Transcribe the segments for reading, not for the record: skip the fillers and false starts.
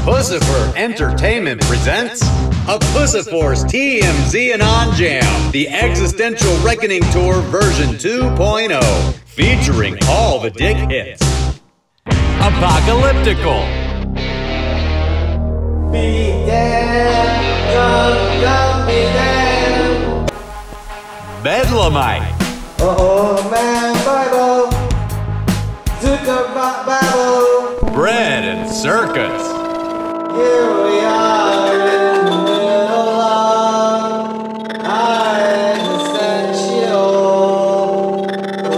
Puscifer Entertainment presents a Pusciforce TMZanon Jam, the Existential Reckoning Tour version 2.0, featuring all the dick hits. Apocalyptical. Be damned, don't be damned. Bedlamite. Oh man, Bible, took a Bible. Bread and circus. Here we are in the middle of our existential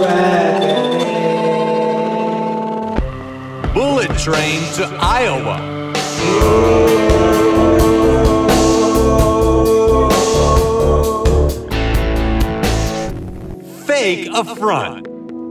reckoning. Bullet train to Iowa. Fake affront.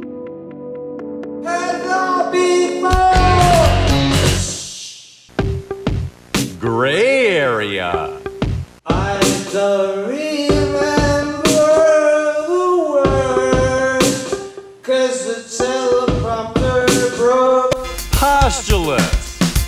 Gray area. I don't remember the words, 'cause the teleprompter broke. Postulates.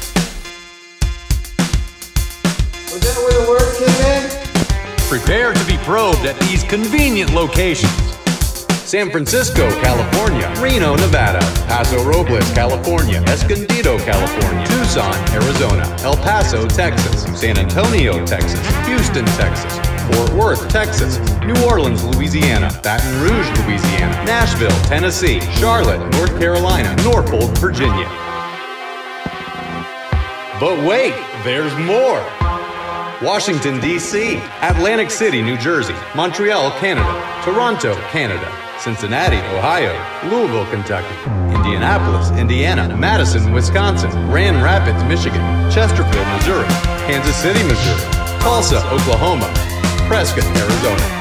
Was that where the word came in? Prepare to be probed at these convenient locations. San Francisco, California. Reno, Nevada. Paso, Robles, California. Escondido, California. Tucson, Arizona. El Paso, Texas. San Antonio, Texas. Houston, Texas. Fort Worth, Texas. New Orleans, Louisiana. Baton Rouge, Louisiana. Nashville, Tennessee. Charlotte, North Carolina. Norfolk, Virginia. But wait, there's more. Washington, D.C., Atlantic City, New Jersey, Montreal, Canada, Toronto, Canada, Cincinnati, Ohio, Louisville, Kentucky, Indianapolis, Indiana, Madison, Wisconsin, Grand Rapids, Michigan, Chesterfield, Missouri, Kansas City, Missouri, Tulsa, Oklahoma, Prescott, Arizona.